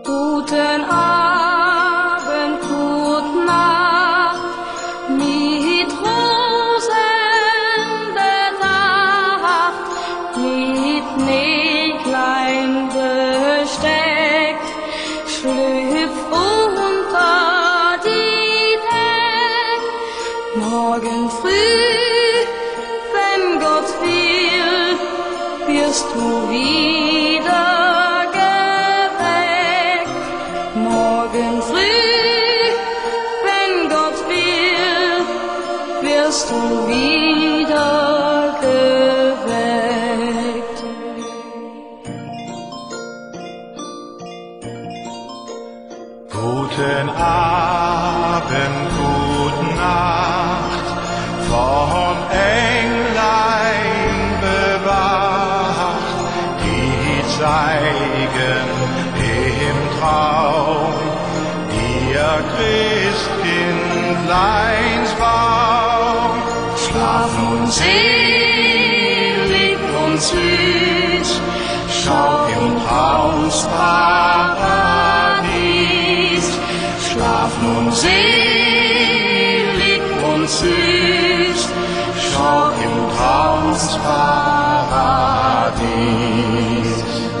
Guten Abend, gute Nacht, mit Rosen bedacht, mit Näglein besteckt, schlüpf unter die Deck. Morgen früh, wenn Gott will, wirst du wieder morgen früh, wenn Gott will, wirst du wieder geweckt. Guten Abend, gute Nacht, vom Englein bewacht, die zeigen im Traum ihr Christkindleins Baum. Schlaf nun selig und süß, schau im Traumsparadies. Schlaf nun selig und süß, schau im Traumsparadies.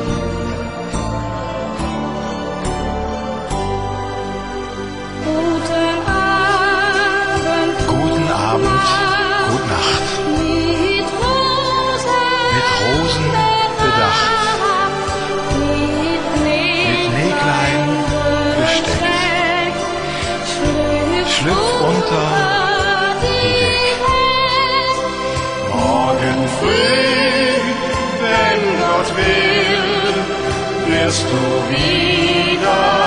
Guten Abend, Gute Nacht, mit Rosen bedacht, mit Näglein besteckt, schlüpf unter die Deck. Morgen früh, wenn Gott will, wirst du wieder